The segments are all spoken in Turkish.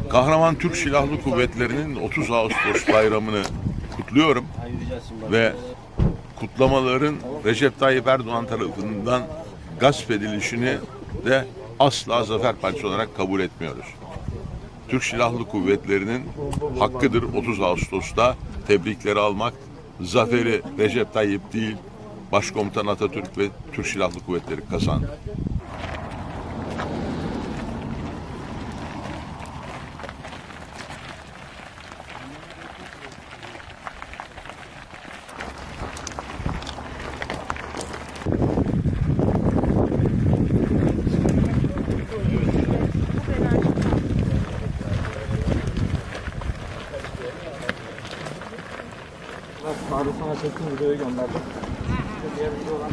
Kahraman Türk Silahlı Kuvvetleri'nin 30 Ağustos bayramını kutluyorum ve kutlamaların Recep Tayyip Erdoğan tarafından gasp edilişini de asla Zafer Partisi olarak kabul etmiyoruz. Türk Silahlı Kuvvetleri'nin hakkıdır 30 Ağustos'ta tebrikleri almak. Zaferi Recep Tayyip değil, Başkomutan Atatürk ve Türk Silahlı Kuvvetleri kazandı. Abi sana çektiğim videoyu gönderdim. Diğer video olan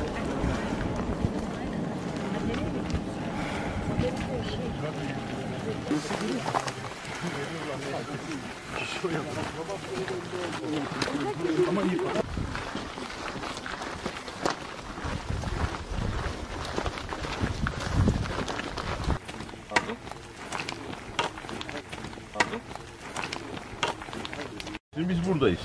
ama iyi. Şimdi biz buradayız.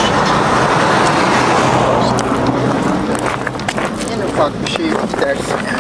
En ufak bir şey dersin.